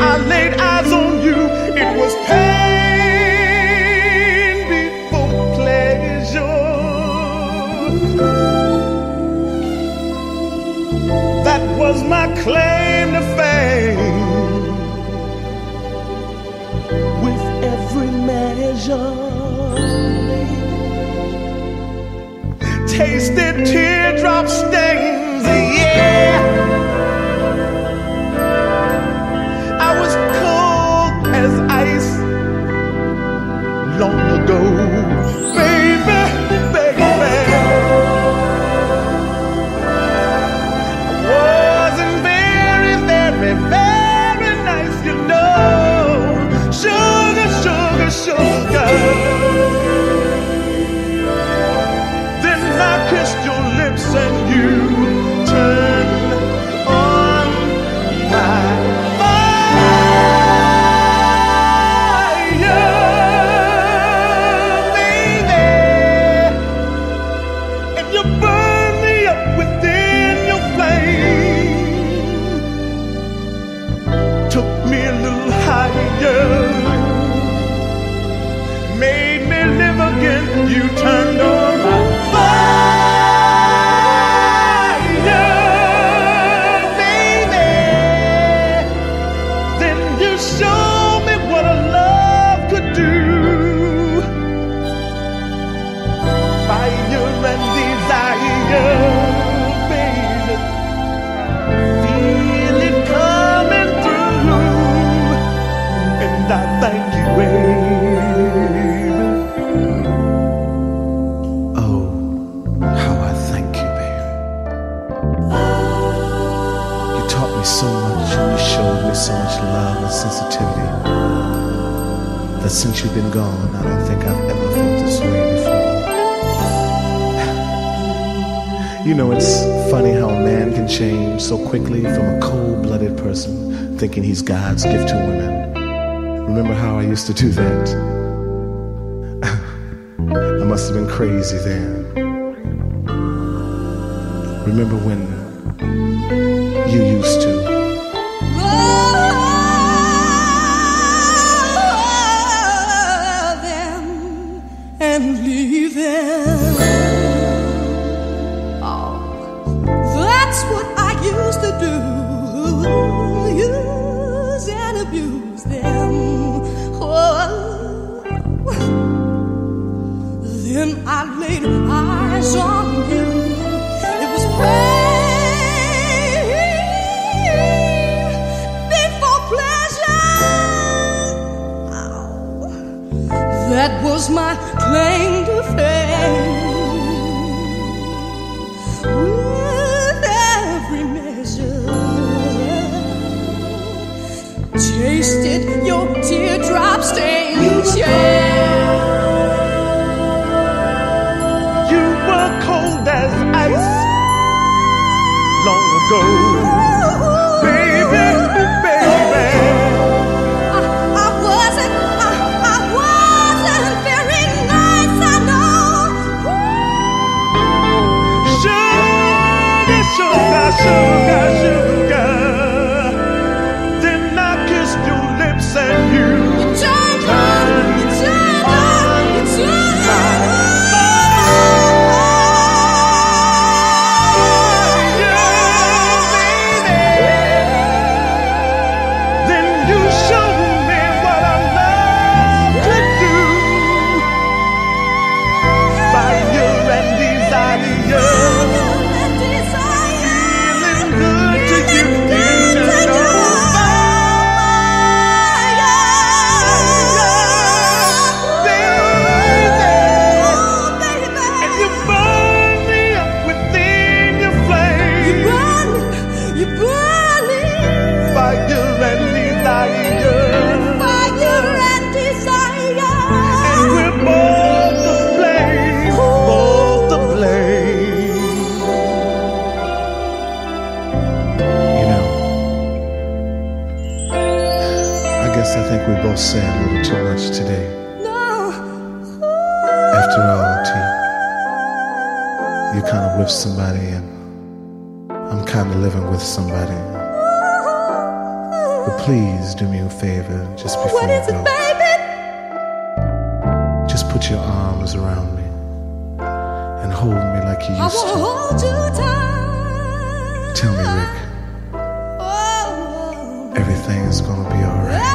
I laid eyes on you, it was pain before pleasure. That was my claim to fame. With every measure, tasted teardrop stains, yeah. I was cold as ice long ago, baby, baby. I wasn't very, very, very nice, you know. Sugar, sugar, sugar. Then I kissed your lips and you turned on my fire, baby. And you burned me up within your flame. Took me a little higher, made me live again. You turned on my fire, baby. Then you showed me what a love could do. Fire and desire, baby. Feel it coming through, and I thank you, baby. Oh, how I thank you, baby. You taught me so much and you showed me so much love and sensitivity that since you've been gone, I don't think I've ever felt this way before. You know, it's funny how a man can change so quickly from a cold-blooded person thinking he's God's gift to women. Remember how I used to do that? I must have been crazy then. Remember when you used to love them and leave them? Oh, that's what I used to do. Use and abuse them. Then I laid eyes on you. It was pain before pleasure. Oh, that was my claim to fame. With every measure, tasted your teardrop stains, yeah. you were cold as ice long ago, baby, baby. I wasn't very nice, I know. Sugar, sugar, sugar, sugar. Then I kissed your lips and you Turned on, you turned on, you turned on. Then you showed me what a love could do. Fire and desire, feeling good to you. You turned on baby. And you burned me up within your flame. You burn me. Fire and desire, and we're both to blame, both to blame. You know, I guess I think we both said a little too much today. No. After all, T, you kind of with somebody and I'm kind of living with somebody. But please do me a favor just before What you is go. it, baby? Just put your arms around me and hold me like you I used wanna to. hold you tight. Tell me, Rick, Oh, everything's gonna be alright.